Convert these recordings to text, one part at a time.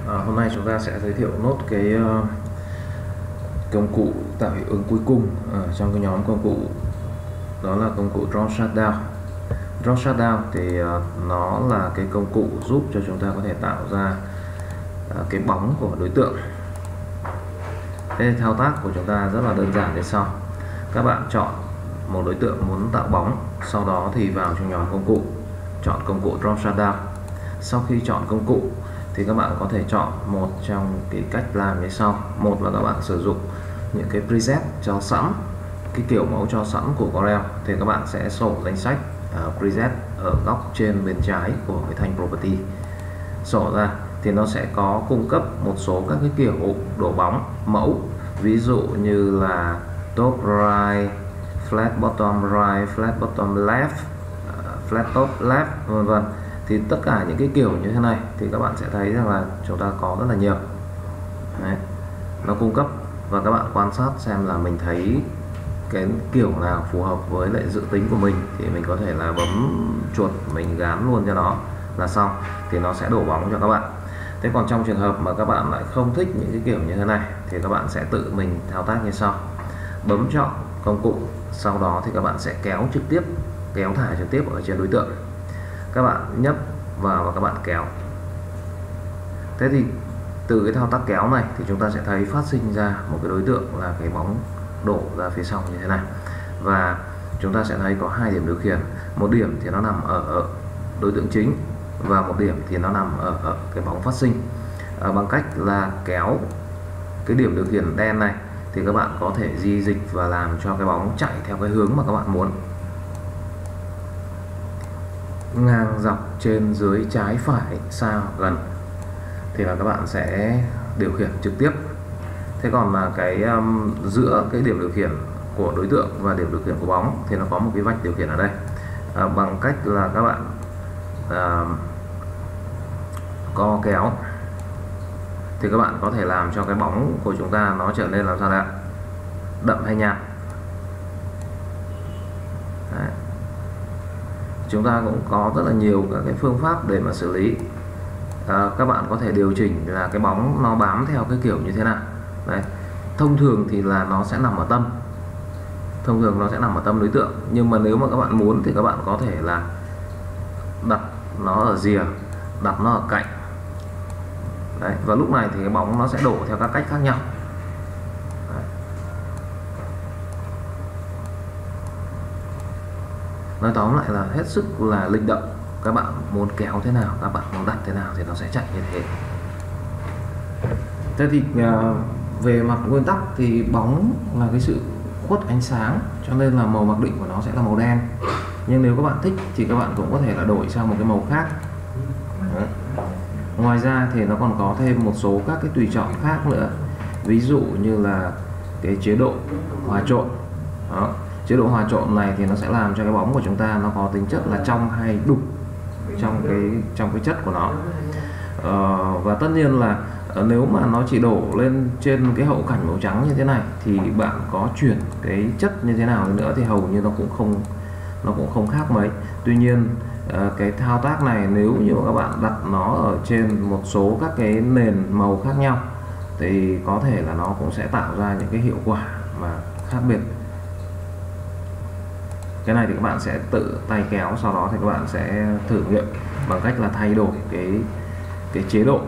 Hôm nay chúng ta sẽ giới thiệu nốt cái công cụ tạo hiệu ứng cuối cùng trong cái nhóm công cụ, đó là công cụ Drop Shutdown. Drop Shutdown thì nó là cái công cụ giúp cho chúng ta có thể tạo ra cái bóng của đối tượng. Cái thao tác của chúng ta rất là đơn giản như sau. Các bạn chọn một đối tượng muốn tạo bóng, sau đó thì vào trong nhóm công cụ, chọn công cụ Drop Shutdown. Sau khi chọn công cụ thì các bạn có thể chọn một trong cái cách làm như sau. Một là các bạn sử dụng những cái preset cho sẵn, cái kiểu mẫu cho sẵn của Corel, thì các bạn sẽ sổ danh sách preset ở góc trên bên trái của cái thanh property. Sổ ra thì nó sẽ có cung cấp một số các cái kiểu đổ bóng mẫu, ví dụ như là top right, flat bottom right, flat bottom left, flat top left, vân vân. Thì tất cả những cái kiểu như thế này thì các bạn sẽ thấy rằng là chúng ta có rất là nhiều. Đấy, nó cung cấp và các bạn quan sát xem là mình thấy cái kiểu nào phù hợp với lại dự tính của mình thì mình có thể là bấm chuột mình gán luôn cho nó là xong, thì nó sẽ đổ bóng cho các bạn. Thế còn trong trường hợp mà các bạn lại không thích những cái kiểu như thế này thì các bạn sẽ tự mình thao tác như sau. Bấm chọn công cụ, sau đó thì các bạn sẽ kéo thả trực tiếp ở trên đối tượng. Các bạn nhấp vào và các bạn kéo. Thế thì từ cái thao tác kéo này thì chúng ta sẽ thấy phát sinh ra một cái đối tượng là cái bóng đổ ra phía sau như thế này. Và chúng ta sẽ thấy có hai điểm điều khiển. Một điểm thì nó nằm ở đối tượng chính và một điểm thì nó nằm ở cái bóng phát sinh. Bằng cách là kéo cái điểm điều khiển đen này thì các bạn có thể di dịch và làm cho cái bóng chạy theo cái hướng mà các bạn muốn, ngang dọc trên dưới trái phải xa gần thì là các bạn sẽ điều khiển trực tiếp. Thế còn là cái giữa cái điểm điều khiển của đối tượng và điểm điều khiển của bóng thì nó có một cái vạch điều khiển ở đây. Bằng cách là các bạn co kéo thì các bạn có thể làm cho cái bóng của chúng ta nó trở nên làm sao đấy, đậm hay nhạt. Đấy. Chúng ta cũng có rất là nhiều các cái phương pháp để mà xử lý. Các bạn có thể điều chỉnh là cái bóng nó bám theo cái kiểu như thế nào. Đấy. Thông thường thì là nó sẽ nằm ở tâm, đối tượng. Nhưng mà nếu mà các bạn muốn thì các bạn có thể là đặt nó ở rìa, đặt nó ở cạnh. Đấy. Và lúc này thì cái bóng nó sẽ đổ theo các cách khác nhau. Đấy. Nói tóm lại là hết sức là linh động. Các bạn muốn kéo thế nào, các bạn muốn đặt thế nào thì nó sẽ chạy như thế. Thế thì về mặt nguyên tắc thì bóng là cái sự khuất ánh sáng, cho nên là màu mặc định của nó sẽ là màu đen. Nhưng nếu các bạn thích thì các bạn cũng có thể là đổi sang một cái màu khác. Đấy. Ngoài ra thì nó còn có thêm một số các cái tùy chọn khác nữa. Ví dụ như là cái chế độ hòa trộn. Đó. Chế độ hòa trộn này thì nó sẽ làm cho cái bóng của chúng ta nó có tính chất là trong hay đục trong cái chất của nó. Và tất nhiên là nếu mà nó chỉ đổ lên trên cái hậu cảnh màu trắng như thế này thì bạn có chuyển cái chất như thế nào nữa thì hầu như nó cũng không khác mấy. Tuy nhiên cái thao tác này nếu như các bạn đặt nó ở trên một số các cái nền màu khác nhau thì có thể là nó cũng sẽ tạo ra những cái hiệu quả mà khác biệt. Cái này thì các bạn sẽ tự tay kéo, sau đó thì các bạn sẽ thử nghiệm bằng cách là thay đổi cái chế độ,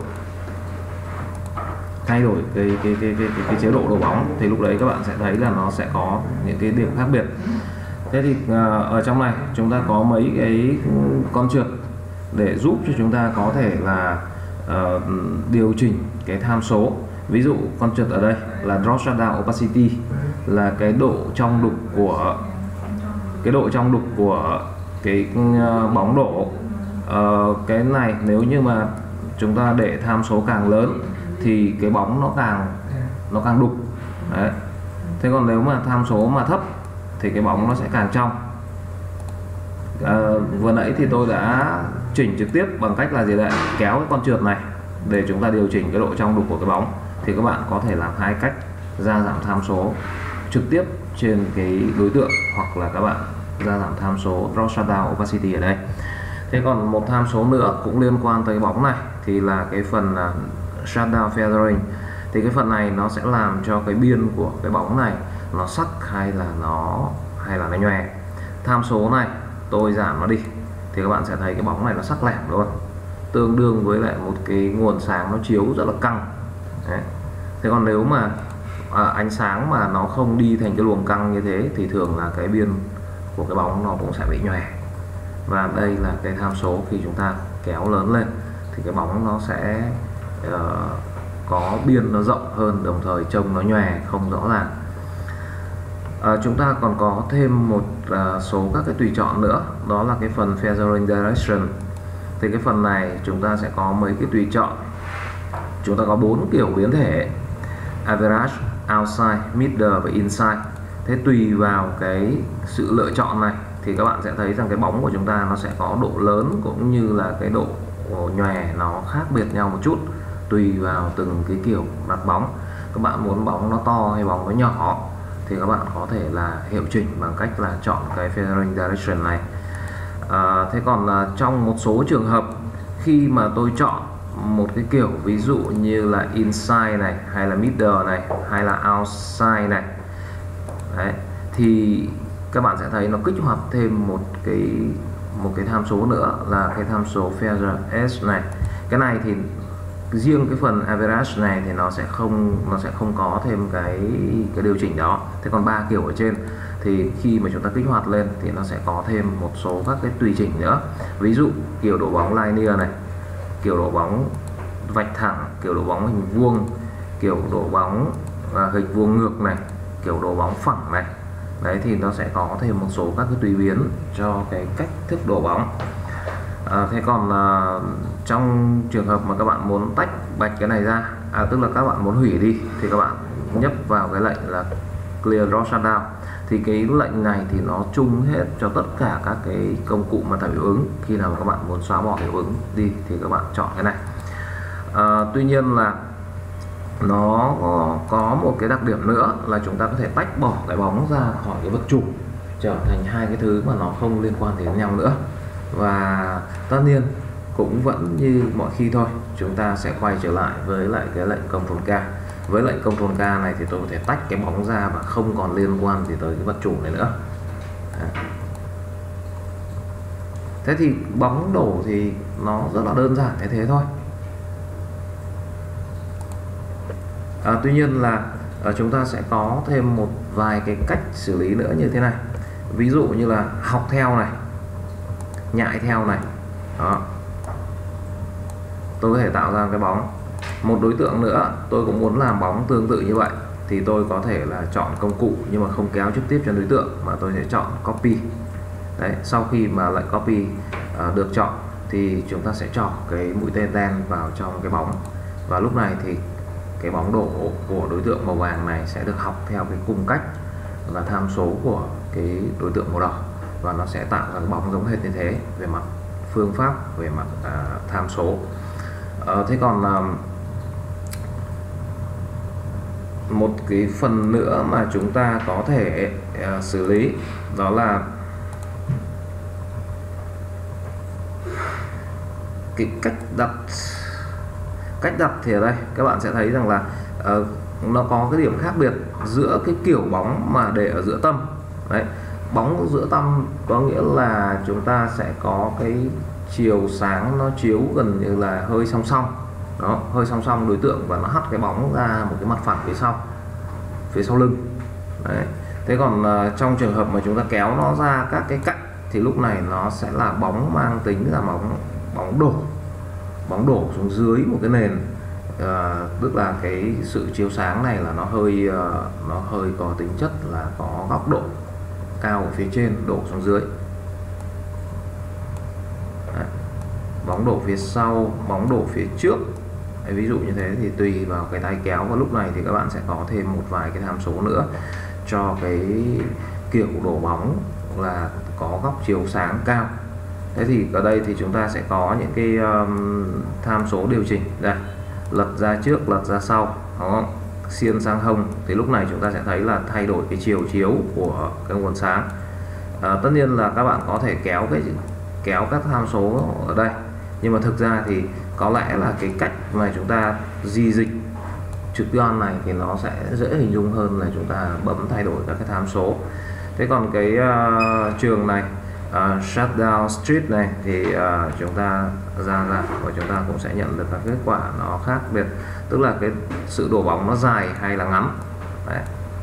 thay đổi cái chế độ đổ bóng, thì lúc đấy các bạn sẽ thấy là nó sẽ có những cái điểm khác biệt. Thế thì ở trong này chúng ta có mấy cái con trượt để giúp cho chúng ta có thể là điều chỉnh cái tham số. Ví dụ con trượt ở đây là Drop Shutdown Opacity, là cái độ trong đục của cái bóng đổ. Cái này nếu như mà chúng ta để tham số càng lớn thì cái bóng nó càng đục. Đấy. Thế còn nếu mà tham số mà thấp thì cái bóng nó sẽ càng trong. Vừa nãy thì tôi đã chỉnh trực tiếp bằng cách là gì đấy, kéo cái con trượt này để chúng ta điều chỉnh cái độ trong đục của cái bóng. Thì các bạn có thể làm hai cách: gia giảm tham số trực tiếp trên cái đối tượng, hoặc là các bạn gia giảm tham số Drop Shutdown Opacity ở đây. Thế còn một tham số nữa cũng liên quan tới bóng này thì là cái phần shadow feathering. Thì cái phần này nó sẽ làm cho cái biên của cái bóng này nó sắc hay là nó nhòe. Tham số này tôi giảm nó đi thì các bạn sẽ thấy cái bóng này nó sắc lẻm luôn, tương đương với lại một cái nguồn sáng nó chiếu rất là căng. Đấy. Thế còn nếu mà ánh sáng mà nó không đi thành cái luồng căng như thế thì thường là cái biên của cái bóng nó cũng sẽ bị nhòe. Và đây là cái tham số khi chúng ta kéo lớn lên thì cái bóng nó sẽ có biên nó rộng hơn, đồng thời trông nó nhòe không rõ ràng. Chúng ta còn có thêm một số các cái tùy chọn nữa, đó là cái phần feathering direction. Thì cái phần này chúng ta sẽ có mấy cái tùy chọn. Chúng ta có 4 kiểu biến thể: average, outside, middle và inside. Thế tùy vào cái sự lựa chọn này thì các bạn sẽ thấy rằng cái bóng của chúng ta nó sẽ có độ lớn cũng như là cái độ nhòe nó khác biệt nhau một chút, tùy vào từng cái kiểu đặt bóng. Các bạn muốn bóng nó to hay bóng nó nhỏ thì các bạn có thể là hiệu chỉnh bằng cách là chọn cái feathering direction này. Thế còn trong một số trường hợp khi mà tôi chọn một cái kiểu, ví dụ như là inside này, hay là middle này, hay là outside này, đấy, thì các bạn sẽ thấy nó kích hoạt thêm một cái tham số nữa là cái tham số feather edge này. Cái này thì riêng cái phần average này thì nó sẽ không có thêm cái điều chỉnh đó. Thế còn 3 kiểu ở trên thì khi mà chúng ta kích hoạt lên thì nó sẽ có thêm một số các cái tùy chỉnh nữa. Ví dụ kiểu độ bóng linear này, kiểu độ bóng vạch thẳng, kiểu độ bóng hình vuông, kiểu độ bóng hình vuông ngược này, kiểu độ bóng phẳng này. Đấy thì nó sẽ có thêm một số các cái tùy biến cho cái cách thức đổ bóng. Thế còn trong trường hợp mà các bạn muốn tách bạch cái này ra, tức là các bạn muốn hủy đi, thì các bạn nhấp vào cái lệnh là clear draw shutdown. Thì cái lệnh này thì nó chung hết cho tất cả các cái công cụ mà tạo hiệu ứng. Khi nào mà các bạn muốn xóa bỏ hiệu ứng đi thì các bạn chọn cái này. Tuy nhiên là nó có một cái đặc điểm nữa là chúng ta có thể tách bỏ cái bóng ra khỏi cái vật chủ, trở thành hai cái thứ mà nó không liên quan đến nhau nữa. Và tất nhiên cũng vẫn như mọi khi thôi, chúng ta sẽ quay trở lại với lại cái lệnh Ctrl K. Với lệnh Ctrl K này thì tôi có thể tách cái bóng ra và không còn liên quan gì tới cái vật chủ này nữa. Thế thì bóng đổ thì nó rất là đơn giản thế thôi. Tuy nhiên là chúng ta sẽ có thêm một vài cái cách xử lý nữa như thế này. Ví dụ như là học theo này, nhại theo này. Đó. Tôi có thể tạo ra cái bóng. Một đối tượng nữa tôi cũng muốn làm bóng tương tự như vậy thì tôi có thể là chọn công cụ nhưng mà không kéo trực tiếp cho đối tượng, mà tôi sẽ chọn copy. Đấy, sau khi mà lệnh copy được chọn thì chúng ta sẽ chọn cái mũi tên đen vào trong cái bóng, và lúc này thì cái bóng đổ của đối tượng màu vàng này sẽ được học theo cái cung cách và tham số của cái đối tượng màu đỏ, và nó sẽ tạo ra cái bóng giống hệt như thế về mặt phương pháp, về mặt tham số. Thế còn một cái phần nữa mà chúng ta có thể xử lý đó là cái cách đặt. Thì ở đây các bạn sẽ thấy rằng là nó có cái điểm khác biệt giữa cái kiểu bóng mà để ở giữa tâm. Đấy, bóng ở giữa tâm có nghĩa là chúng ta sẽ có cái chiều sáng nó chiếu gần như là hơi song song. Đó, hơi song song đối tượng và nó hắt cái bóng ra một cái mặt phẳng phía sau lưng. Đấy. Thế còn trong trường hợp mà chúng ta kéo nó ra các cái cạnh thì lúc này nó sẽ là bóng mang tính là bóng đổ xuống dưới một cái nền, tức là cái sự chiếu sáng này là nó hơi có tính chất là có góc độ cao ở phía trên đổ xuống dưới. Đấy. Bóng đổ phía sau, bóng đổ phía trước. Đấy, ví dụ như thế thì tùy vào cái tay kéo, và lúc này thì các bạn sẽ có thêm một vài cái tham số nữa cho cái kiểu đổ bóng là có góc chiếu sáng cao. Thế thì ở đây thì chúng ta sẽ có những cái tham số điều chỉnh đây, lật ra trước, lật ra sau, đúng không? Xiên sang hông, thì lúc này chúng ta sẽ thấy là thay đổi cái chiều chiếu của cái nguồn sáng. Tất nhiên là các bạn có thể kéo các tham số ở đây, nhưng mà thực ra thì có lẽ là cái cách mà chúng ta di dịch trực tiếp này thì nó sẽ dễ hình dung hơn là chúng ta bấm thay đổi các cái tham số. Thế còn cái trường này Shutdown Street này thì chúng ta ra và chúng ta cũng sẽ nhận được các kết quả nó khác biệt, tức là cái sự đổ bóng nó dài hay là ngắn. Đấy.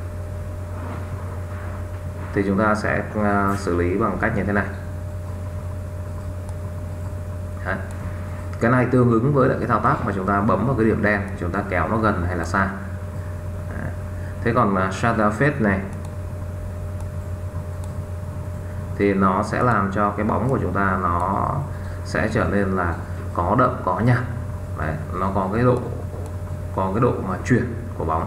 Thì chúng ta sẽ xử lý bằng cách như thế này. Đấy. Cái này tương ứng với lại cái thao tác mà chúng ta bấm vào cái điểm đen, chúng ta kéo nó gần hay là xa. Đấy. Thế còn Shadow Fade này thì nó sẽ làm cho cái bóng của chúng ta nó sẽ trở nên là có đậm có nhạt. Đấy, nó có cái độ mà chuyển của bóng.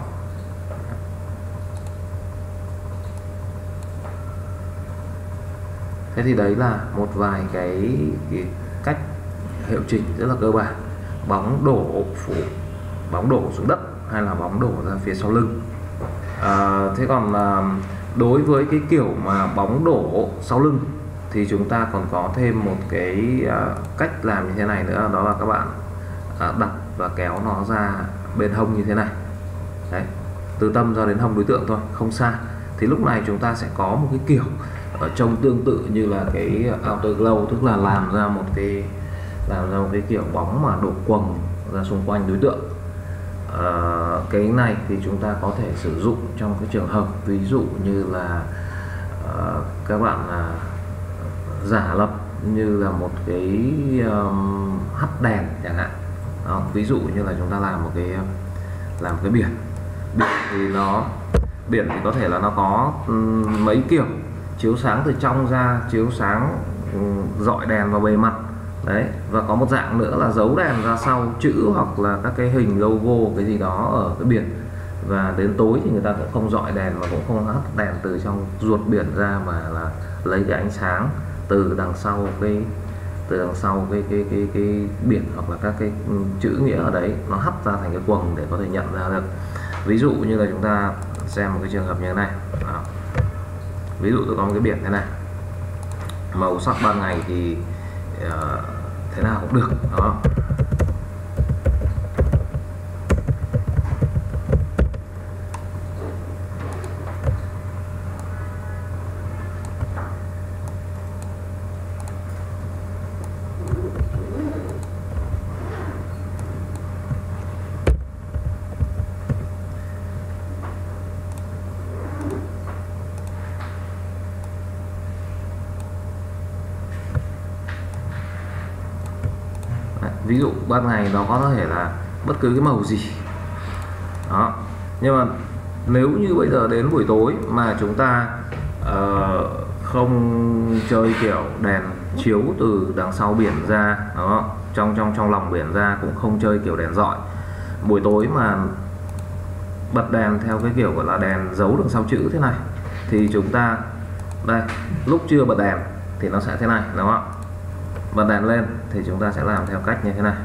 Thế thì đấy là một vài cái cách hiệu chỉnh rất là cơ bản. Bóng đổ xuống đất hay là bóng đổ ra phía sau lưng. Thế còn đối với cái kiểu mà bóng đổ sau lưng thì chúng ta còn có thêm một cái cách làm như thế này nữa, đó là các bạn đặt và kéo nó ra bên hông như thế này. Đấy, từ tâm ra đến hông đối tượng thôi, không xa. Thì lúc này chúng ta sẽ có một cái kiểu trông tương tự như là cái outer glow, tức là làm ra một cái kiểu bóng mà đổ quầng ra xung quanh đối tượng. Cái này thì chúng ta có thể sử dụng trong cái trường hợp ví dụ như là các bạn giả lập như là một cái hắt đèn chẳng hạn. Đó, ví dụ như là chúng ta làm một cái biển thì có thể là nó có mấy kiểu chiếu sáng từ trong ra, chiếu sáng dọi đèn vào bề mặt. Đấy, và có một dạng nữa là giấu đèn ra sau chữ hoặc là các cái hình logo cái gì đó ở cái biển, và đến tối thì người ta cũng không dọi đèn mà cũng không hắt đèn từ trong ruột biển ra, mà là lấy cái ánh sáng từ đằng sau cái biển hoặc là các cái chữ nghĩa ở đấy nó hắt ra thành cái quầng để có thể nhận ra được. Ví dụ như là chúng ta xem một cái trường hợp như thế này. Ví dụ tôi có một cái biển thế này, màu sắc ban ngày thì thế nào cũng được đó. Ví dụ ban ngày nó có thể là bất cứ cái màu gì đó, nhưng mà nếu như bây giờ đến buổi tối mà chúng ta không chơi kiểu đèn chiếu từ đằng sau biển ra đó, trong lòng biển ra, cũng không chơi kiểu đèn rọi, buổi tối mà bật đèn theo cái kiểu gọi là đèn giấu đằng sau chữ thế này, thì chúng ta đây, lúc chưa bật đèn thì nó sẽ thế này, đúng không ạ? Bật đèn lên thì chúng ta sẽ làm theo cách như thế này.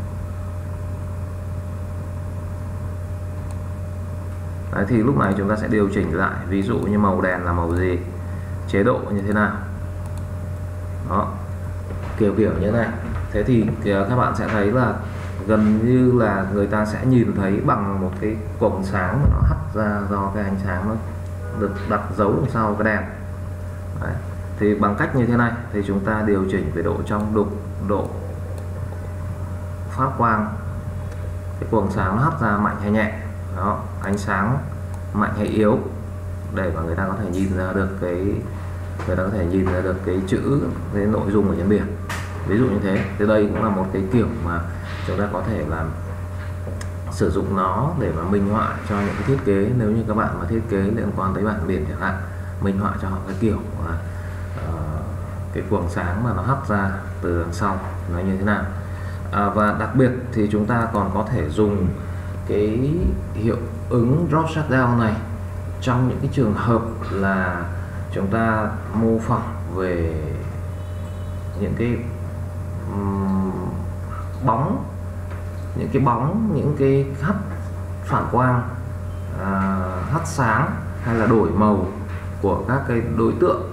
Đấy, thì lúc này chúng ta sẽ điều chỉnh lại, ví dụ như màu đèn là màu gì, chế độ như thế nào đó, kiểu như thế này. Thế thì các bạn sẽ thấy là gần như là người ta sẽ nhìn thấy bằng một cái quầng sáng mà nó hắt ra do cái ánh sáng nó được đặt giấu đằng sau cái đèn. Đấy. Thì bằng cách như thế này thì chúng ta điều chỉnh về độ trong đục, độ phát quang, cái quầng sáng nó hắt ra mạnh hay nhẹ đó, ánh sáng mạnh hay yếu, để mà người ta có thể nhìn ra được cái chữ, cái nội dung ở trên biển, ví dụ như thế. Thì đây cũng là một cái kiểu mà chúng ta có thể làm sử dụng nó để mà minh họa cho những cái thiết kế, nếu như các bạn mà thiết kế liên quan tới bản biển chẳng hạn, minh họa cho họ cái kiểu là cái quầng sáng mà nó hắt ra từ đằng sau nó như thế nào. Và đặc biệt thì chúng ta còn có thể dùng cái hiệu ứng Drop Shadow này trong những cái trường hợp là chúng ta mô phỏng về những cái bóng, những cái hắt phản quang, hắt sáng hay là đổi màu của các cái đối tượng.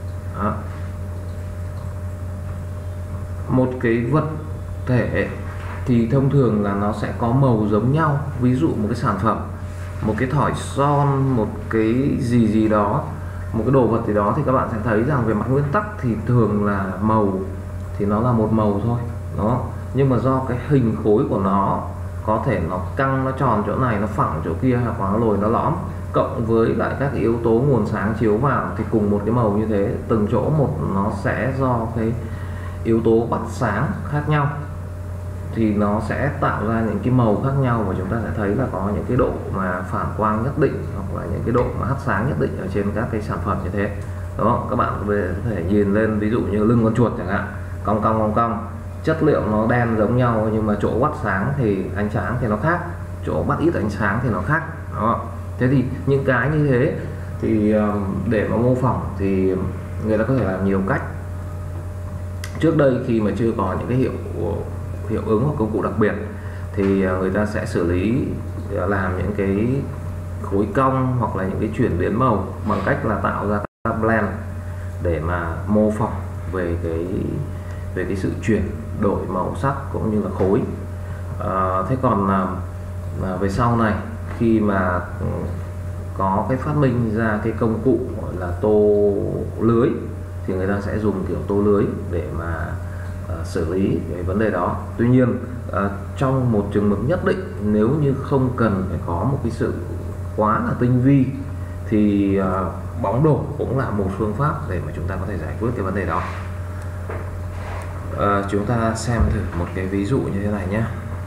Đó. Một cái vật thể thì thông thường là nó sẽ có màu giống nhau. Ví dụ một cái sản phẩm, một cái thỏi son, một cái gì đó, một cái đồ vật gì đó, thì các bạn sẽ thấy rằng về mặt nguyên tắc thì thường là màu thì nó là một màu thôi đó. Nhưng mà do cái hình khối của nó, có thể nó căng, nó tròn chỗ này, nó phẳng chỗ kia, hoặc là nó lồi, nó lõm, cộng với lại các cái yếu tố nguồn sáng chiếu vào, thì cùng một cái màu như thế, từng chỗ một nó sẽ do cái yếu tố bắt sáng khác nhau, thì nó sẽ tạo ra những cái màu khác nhau, và chúng ta sẽ thấy là có những cái độ mà phản quang nhất định, hoặc là những cái độ mà hắt sáng nhất định ở trên các cái sản phẩm như thế đó. Các bạn có thể nhìn lên, ví dụ như lưng con chuột chẳng hạn, cong cong, chất liệu nó đen giống nhau, nhưng mà chỗ bắt sáng thì ánh sáng thì nó khác, chỗ bắt ít ánh sáng thì nó khác đó. Thế thì những cái như thế thì để mà mô phỏng thì người ta có thể làm nhiều cách. Trước đây khi mà chưa có những cái hiệu ứng hoặc công cụ đặc biệt thì người ta sẽ xử lý, làm những cái khối cong hoặc là những cái chuyển biến màu bằng cách là tạo ra các blend để mà mô phỏng về cái sự chuyển đổi màu sắc cũng như là khối. Thế còn về sau này, khi mà có cái phát minh ra cái công cụ gọi là tô lưới, thì người ta sẽ dùng kiểu tô lưới để mà xử lý cái vấn đề đó. Tuy nhiên trong một trường hợp nhất định, nếu như không cần phải có một cái sự quá là tinh vi, thì bóng đổ cũng là một phương pháp để mà chúng ta có thể giải quyết cái vấn đề đó. Chúng ta xem thử một cái ví dụ như thế này nhé.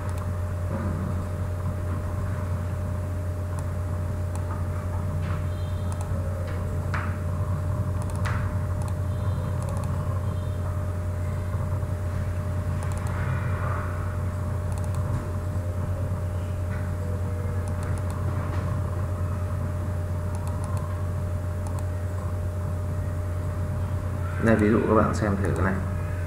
Đây, ví dụ các bạn xem thử cái này.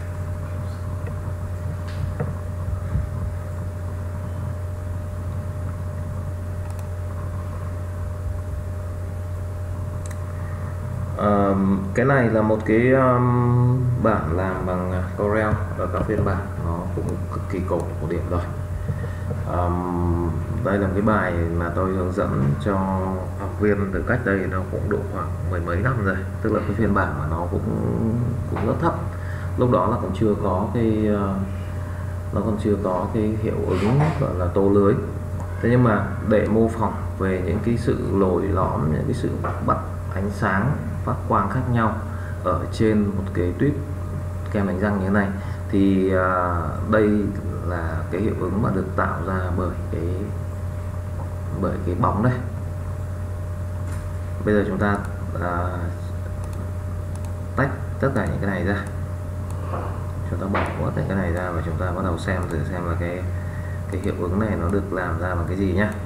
Cái này là một cái bản làm bằng Corel, và các phiên bản nó cũng cực kỳ cổ điển rồi. Đây là một cái bài mà tôi hướng dẫn cho học viên từ cách đây nó cũng độ khoảng mười mấy năm rồi, tức là cái phiên bản mà nó cũng rất thấp. Lúc đó là còn chưa có cái hiệu ứng gọi là tô lưới. Thế nhưng mà để mô phỏng về những cái sự lồi lõm, những cái sự bắt ánh sáng, phát quang khác nhau ở trên một cái tuyết kem đánh răng như thế này, thì đây là cái hiệu ứng mà được tạo ra bởi cái bóng đây. Bây giờ chúng ta tách tất cả những cái này ra, chúng ta bỏ bớt những cái này ra, và chúng ta bắt đầu xem thử xem là cái hiệu ứng này nó được làm ra bằng cái gì nhá.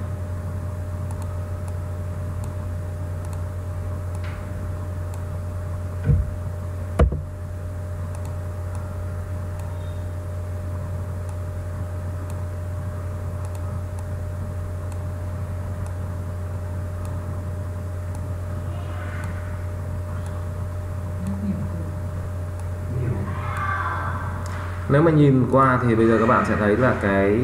Nếu mà nhìn qua thì bây giờ các bạn sẽ thấy là cái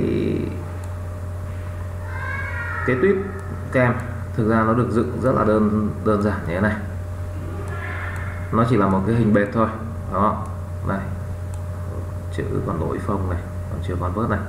tuyếp kem thực ra nó được dựng rất là đơn giản như thế này. Nó chỉ là một cái hình bệt thôi đó. Này, chữ còn lỗi phông này, còn chưa còn vớt này.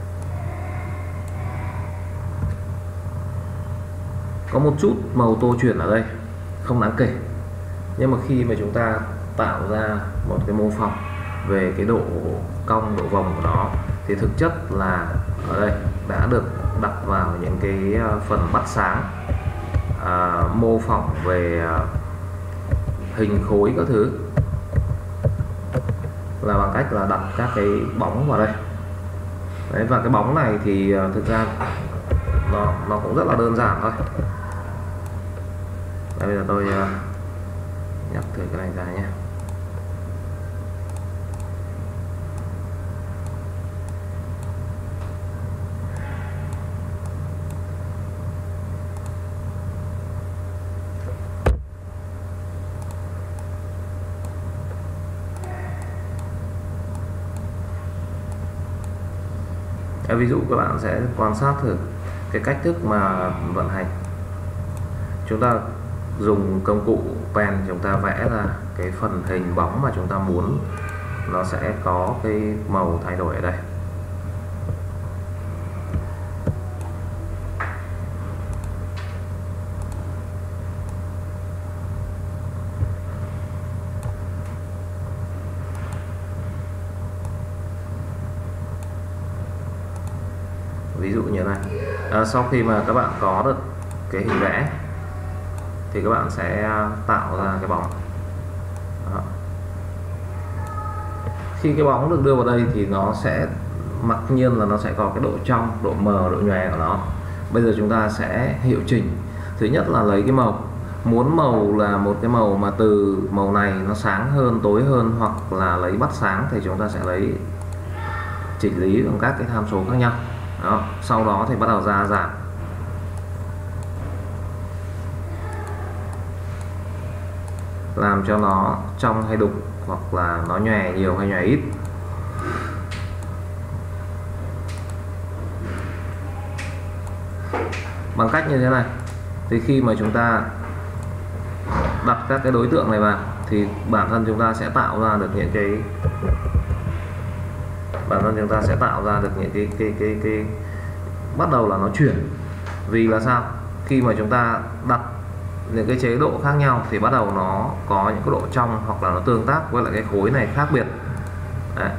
Có một chút màu tô chuyển ở đây, không đáng kể. Nhưng mà khi mà chúng ta tạo ra một cái mô phỏng về cái độ cong, độ vòng của nó, thì thực chất là ở đây đã được đặt vào những cái phần bắt sáng, mô phỏng về hình khối các thứ, là bằng cách là đặt các cái bóng vào đây. Đấy, và cái bóng này thì thực ra nó cũng rất là đơn giản thôi. Đây, bây giờ tôi nhắc thử cái này ra nhé. Ví dụ các bạn sẽ quan sát thử cái cách thức mà vận hành. Chúng ta dùng công cụ pen, chúng ta vẽ ra cái phần hình bóng mà chúng ta muốn nó sẽ có cái màu thay đổi ở đây. Ví dụ như này, sau khi mà các bạn có được cái hình vẽ thì các bạn sẽ tạo ra cái bóng. Đó. Khi cái bóng được đưa vào đây thì nó sẽ mặc nhiên là nó sẽ có cái độ trong, độ mờ, độ nhòe của nó. Bây giờ chúng ta sẽ hiệu chỉnh. Thứ nhất là lấy cái màu. Muốn màu là một cái màu mà từ màu này nó sáng hơn, tối hơn, hoặc là lấy bắt sáng thì chúng ta sẽ lấy chỉnh lý bằng các cái tham số khác nhau. Đó. Sau đó thì bắt đầu ra giảm. Làm cho nó trong hay đục, hoặc là nó nhòe nhiều hay nhòe ít. Bằng cách như thế này thì khi mà chúng ta đặt các cái đối tượng này vào thì bản thân chúng ta sẽ tạo ra được những cái bắt đầu là nó chuyển. Vì là sao? Khi mà chúng ta đặt những cái chế độ khác nhau thì bắt đầu nó có những cái độ trong, hoặc là nó tương tác với lại cái khối này khác biệt. Đấy.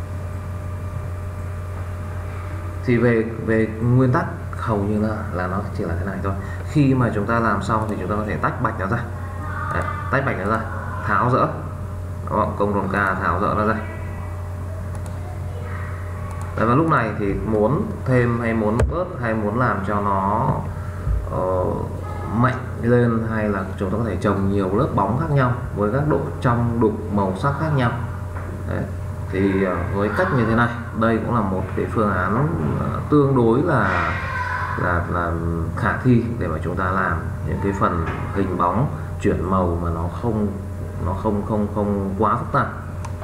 Thì về nguyên tắc hầu như là nó chỉ là thế này thôi. Khi mà chúng ta làm xong thì chúng ta có thể tách bạch nó ra. Đấy, tách bạch nó ra, tháo rỡ. Đó, Ctrl K tháo rỡ nó ra. Đấy, và lúc này thì muốn thêm hay muốn bớt hay muốn làm cho nó mạnh lên, hay là chúng ta có thể trồng nhiều lớp bóng khác nhau với các độ trong, đục, màu sắc khác nhau. Đấy. Thì với cách như thế này, đây cũng là một cái phương án tương đối là khả thi để mà chúng ta làm những cái phần hình bóng chuyển màu mà nó không quá phức tạp.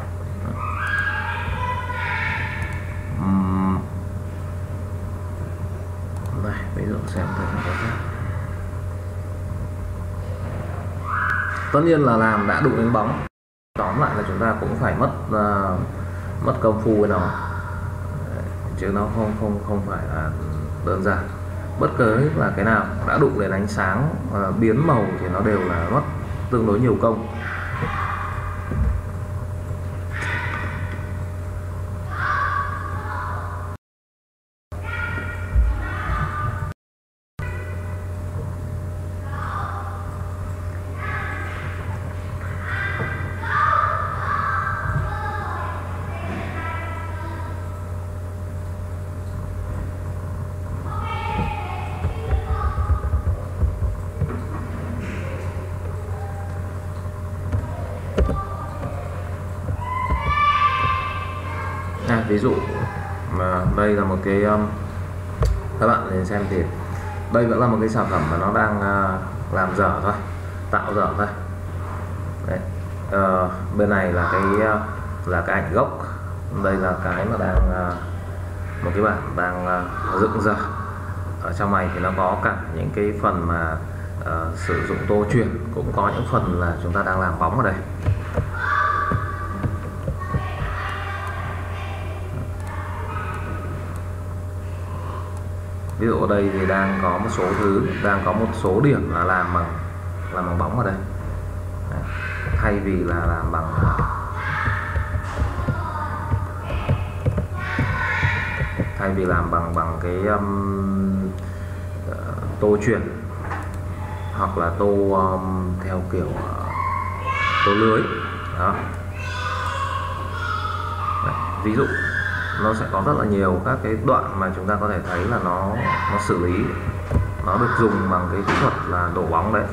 Đây, ví dụ xem thử cái khác. Tất nhiên là làm đã đụng đến bóng, tóm lại là chúng ta cũng phải mất công phu với nó, chứ nó không phải là đơn giản. Bất cứ là cái nào đã đụng đến ánh sáng, biến màu thì nó đều là mất tương đối nhiều công. Ví dụ mà đây là một cái các bạn nên xem thì đây vẫn là một cái sản phẩm mà nó đang làm dở thôi, tạo dở thôi. Đấy. Bên này là cái ảnh gốc, đây là cái mà đang một cái bản đang dựng dở. Ở trong này thì nó có cả những cái phần mà sử dụng tô chuyển, cũng có những phần là chúng ta đang làm bóng ở đây. Ví dụ ở đây thì đang có một số thứ, đang có một số điểm là làm bằng bóng ở đây. Đấy. Thay vì là làm bằng cái tô chuyển, hoặc là tô theo kiểu tô lưới. Đó. Đấy. Ví dụ nó sẽ có rất là nhiều các cái đoạn mà chúng ta có thể thấy là nó xử lý, nó được dùng bằng cái kỹ thuật là đổ bóng đấy.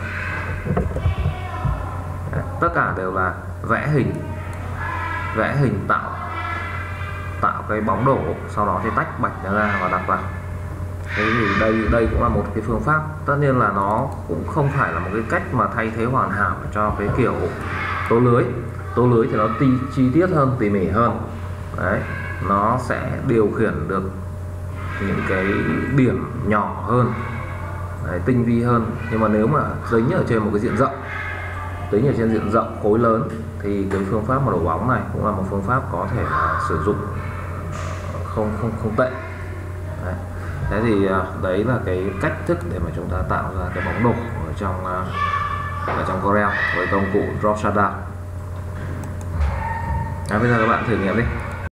Tất cả đều là vẽ hình tạo cái bóng đổ, sau đó thì tách bạch nó ra và đặt vào. Thế thì đây cũng là một cái phương pháp. Tất nhiên là nó cũng không phải là một cái cách mà thay thế hoàn hảo cho cái kiểu tô lưới. Tô lưới thì nó chi tiết hơn, tỉ mỉ hơn. Đấy, nó sẽ điều khiển được những cái điểm nhỏ hơn, đấy, tinh vi hơn. Nhưng mà nếu mà dính ở trên một cái diện rộng, tính ở trên diện rộng khối lớn thì cái phương pháp mà đổ bóng này cũng là một phương pháp có thể là sử dụng không tệ. Đấy. Thế thì đấy là cái cách thức để mà chúng ta tạo ra cái bóng đổ ở trong Corel với công cụ Drop Shutdown. Bây giờ các bạn thử nghiệm đi.